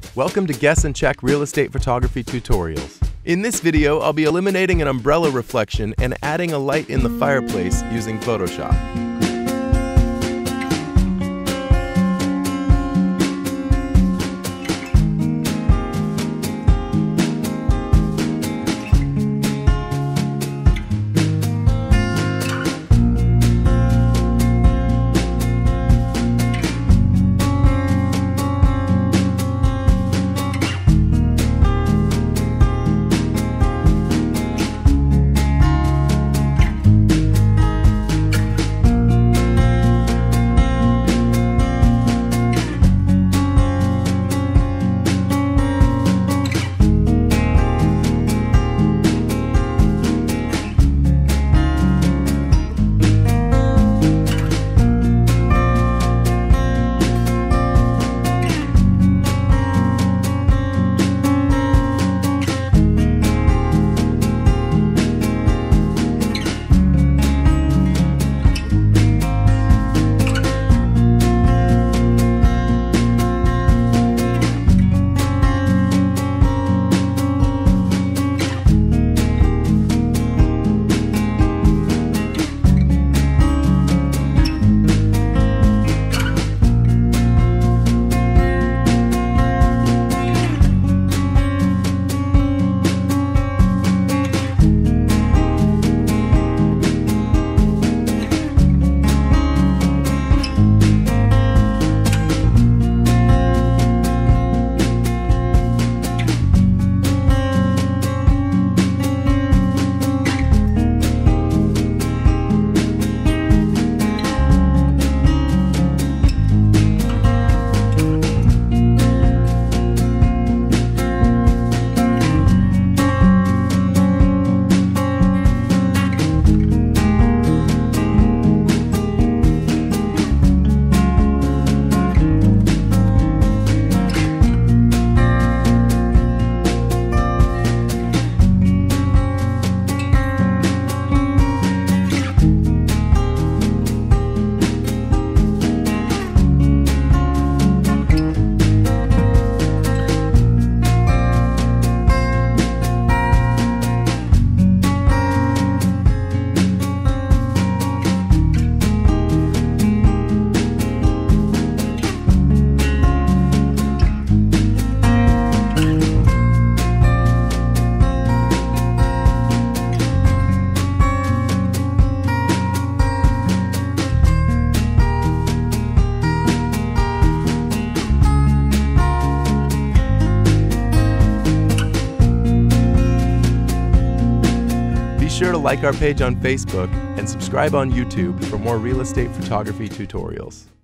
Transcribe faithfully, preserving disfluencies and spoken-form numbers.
Welcome to Guess and Check Real Estate Photography Tutorials. In this video, I'll be eliminating an umbrella reflection and adding a light in the fireplace using Photoshop. Be sure to like our page on Facebook and subscribe on YouTube for more real estate photography tutorials.